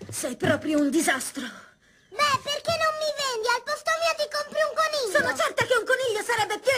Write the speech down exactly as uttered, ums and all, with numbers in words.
Sei proprio un disastro. Beh, perché non mi vendi? Al posto mio ti compri un coniglio. Sono certa che un coniglio sarebbe più